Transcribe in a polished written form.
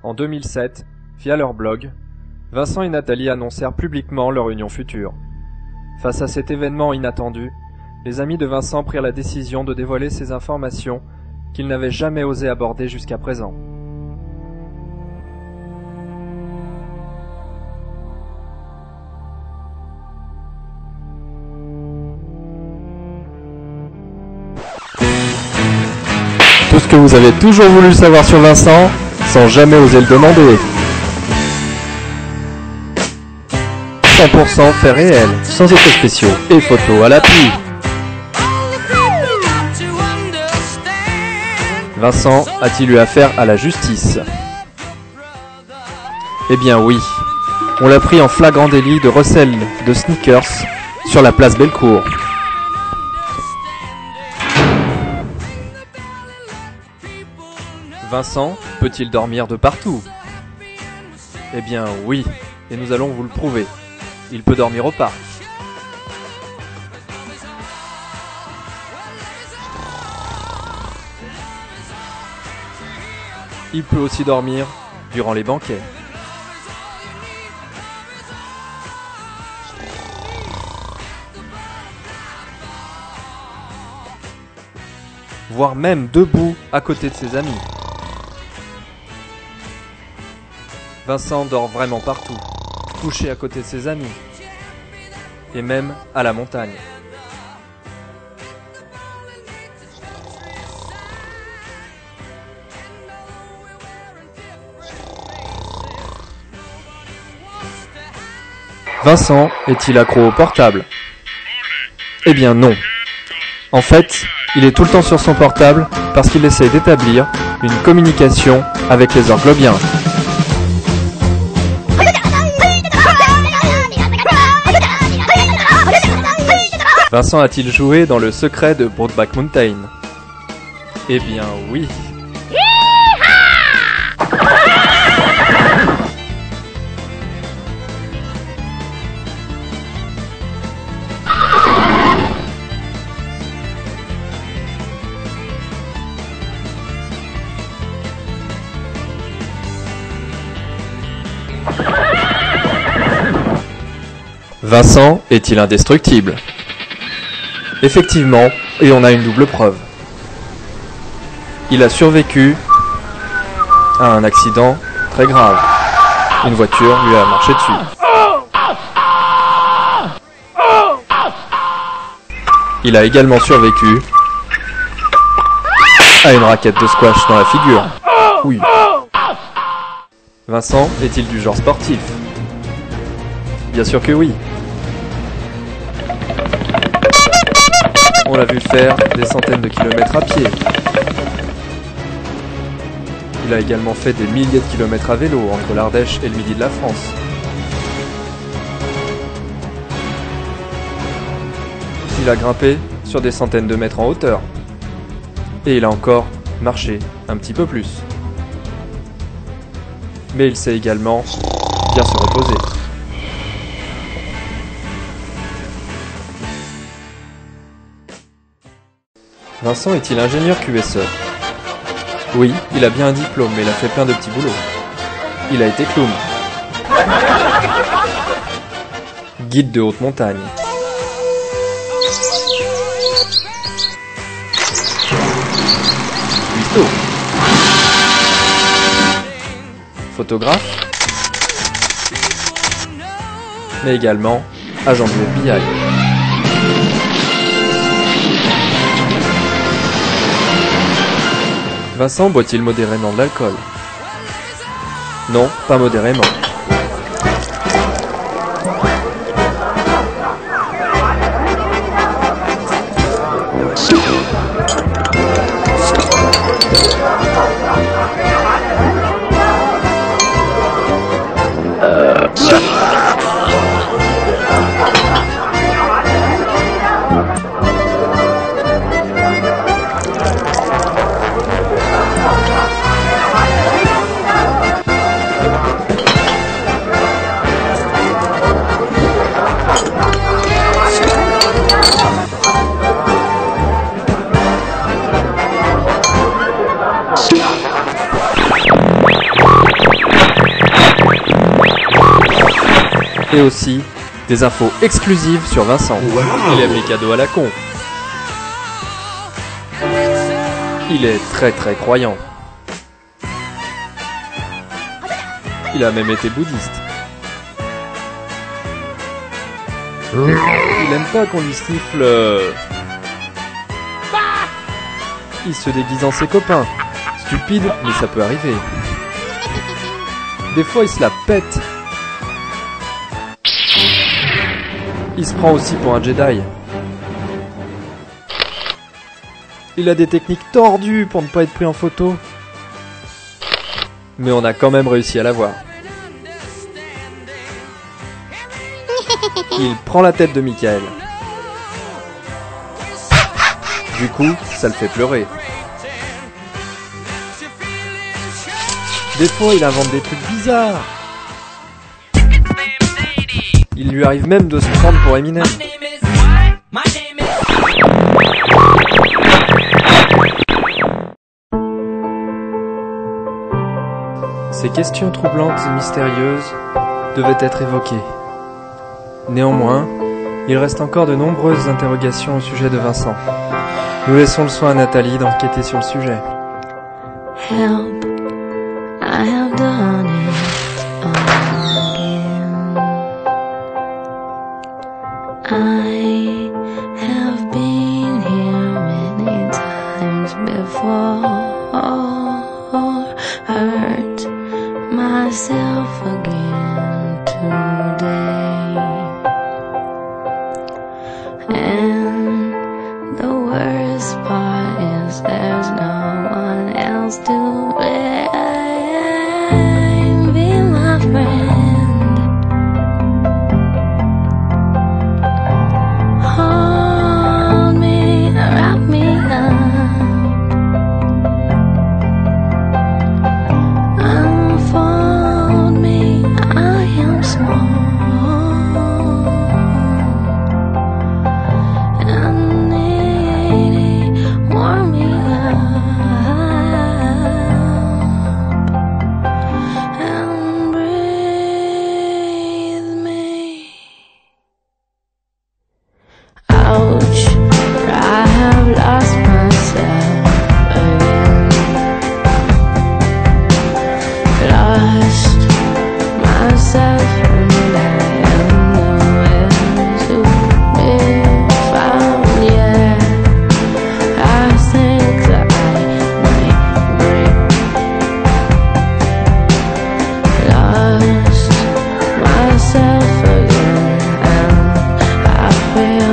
En 2007, via leur blog, Vincent et Nathalie annoncèrent publiquement leur union future. Face à cet événement inattendu, les amis de Vincent prirent la décision de dévoiler ces informations qu'ils n'avaient jamais osé aborder jusqu'à présent. Tout ce que vous avez toujours voulu savoir sur Vincent, sans jamais oser le demander. 100% faits réels, sans effets spéciaux et photos à l'appui. Vincent a-t-il eu affaire à la justice? Eh bien oui, on l'a pris en flagrant délit de recel de sneakers sur la place Bellecour. Vincent peut-il dormir de partout? Eh bien oui, et nous allons vous le prouver. Il peut dormir au parc. Il peut aussi dormir durant les banquets. Voire même debout à côté de ses amis. Vincent dort vraiment partout, couché à côté de ses amis, et même à la montagne. Vincent est-il accro au portable? Eh bien non. En fait, il est tout le temps sur son portable parce qu'il essaie d'établir une communication avec les orglobiens. Vincent a-t-il joué dans le secret de Brokeback Mountain? Eh bien oui. Vincent est-il indestructible? Effectivement, et on a une double preuve. Il a survécu à un accident très grave. Une voiture lui a marché dessus. Il a également survécu à une raquette de squash dans la figure. Oui. Vincent est-il du genre sportif? Bien sûr que oui. On l'a vu faire des centaines de kilomètres à pied. Il a également fait des milliers de kilomètres à vélo entre l'Ardèche et le midi de la France. Il a grimpé sur des centaines de mètres en hauteur. Et il a encore marché un petit peu plus. Mais il sait également bien se reposer. Vincent est-il ingénieur QSE? Oui, il a bien un diplôme, mais il a fait plein de petits boulots. Il a été clown. Guide de haute montagne. Cuistot. Photographe. Mais également agent du FBI. Vincent boit-il modérément de l'alcool? Non, pas modérément. Et aussi, des infos exclusives sur Vincent. Wow. Il aime les cadeaux à la con. Il est très croyant. Il a même été bouddhiste. Il aime pas qu'on lui siffle. Il se déguise en ses copains. Stupide, mais ça peut arriver. Des fois, il se la pète. Il se prend aussi pour un Jedi. Il a des techniques tordues pour ne pas être pris en photo. Mais on a quand même réussi à l'avoir. Il prend la tête de Michael. Du coup, ça le fait pleurer. Des fois, il invente des trucs bizarres. Il lui arrive même de se prendre pour Eminem. Ces questions troublantes et mystérieuses devaient être évoquées. Néanmoins, il reste encore de nombreuses interrogations au sujet de Vincent. Nous laissons le soin à Nathalie d'enquêter sur le sujet. Help, I have done it again. I have been here many times before, hurt myself again today. And the worst part is there's no one else to blame. Be my friend. Hold me, wrap me up. Unfold me, I am small. Ouch, I have lost myself again. Lost myself and I am nowhere to be found. Yeah, I think that I might break. Lost myself again and I feel